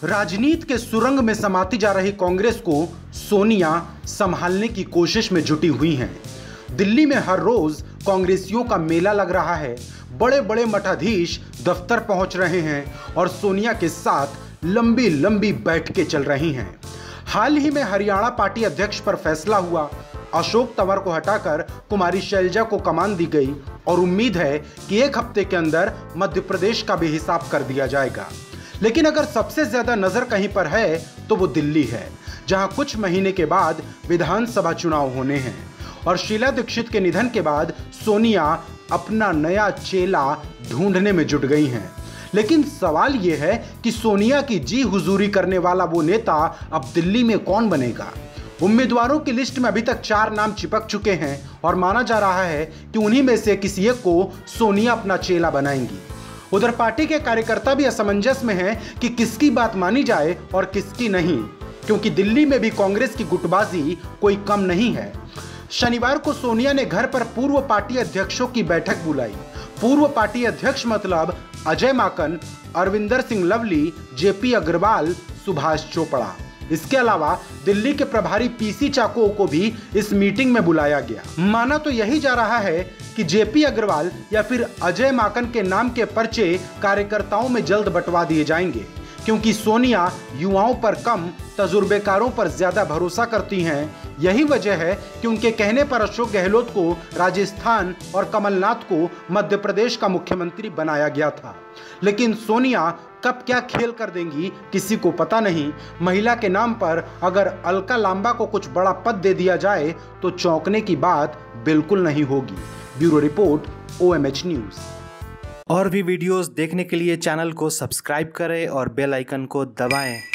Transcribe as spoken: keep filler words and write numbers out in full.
राजनीति के सुरंग में समाती जा रही कांग्रेस को सोनिया संभालने की कोशिश में जुटी हुई हैं। दिल्ली में हर रोज कांग्रेसियों का मेला लग रहा है। बड़े बड़े मठाधीश दफ्तर पहुंच रहे हैं और सोनिया के साथ लंबी लंबी बैठकें चल रही हैं। हाल ही में हरियाणा पार्टी अध्यक्ष पर फैसला हुआ। अशोक तंवर को हटाकर कुमारी शैलजा को कमान दी गई और उम्मीद है कि एक हफ्ते के अंदर मध्य प्रदेश का भी हिसाब कर दिया जाएगा। लेकिन अगर सबसे ज्यादा नजर कहीं पर है तो वो दिल्ली है, जहां कुछ महीने के बाद विधानसभा चुनाव होने हैं और शीला दीक्षित के निधन के बाद सोनिया अपना नया चेला ढूंढने में जुट गई हैं। लेकिन सवाल यह है कि सोनिया की जी हुजूरी करने वाला वो नेता अब दिल्ली में कौन बनेगा। उम्मीदवारों की लिस्ट में अभी तक चार नाम चिपक चुके हैं और माना जा रहा है कि उन्हीं में से किसी एक को सोनिया अपना चेला बनाएंगी। उधर पार्टी के कार्यकर्ता भी असमंजस में हैं कि किसकी बात मानी जाए और किसकी नहीं, क्योंकि दिल्ली में भी कांग्रेस की गुटबाजी कोई कम नहीं है। शनिवार को सोनिया ने घर पर पूर्व पार्टी अध्यक्षों की बैठक बुलाई। पूर्व पार्टी अध्यक्ष मतलब अजय माकन, अरविंदर सिंह लवली, जेपी अग्रवाल, सुभाष चोपड़ा। इसके अलावा दिल्ली के प्रभारी पीसी चाको को भी इस मीटिंग में बुलाया गया। माना तो यही जा रहा है कि जेपी अग्रवाल या फिर अजय माकन के नाम के पर्चे कार्यकर्ताओं में जल्द बंटवा दिए जाएंगे, क्योंकि सोनिया युवाओं पर कम तजुर्बेकारों पर ज्यादा भरोसा करती हैं। यही वजह है कि उनके कहने पर अशोक गहलोत को राजस्थान और कमलनाथ को मध्य प्रदेश का मुख्यमंत्री बनाया गया था। लेकिन सोनिया कब क्या खेल कर देंगी किसी को पता नहीं। महिला के नाम पर अगर अलका लांबा को कुछ बड़ा पद दे दिया जाए तो चौंकने की बात बिल्कुल नहीं होगी। Bureau report, O M H news. और भी वीडियोस देखने के लिए चैनल को सब्सक्राइब करें और बेल आइकन को दबाएं।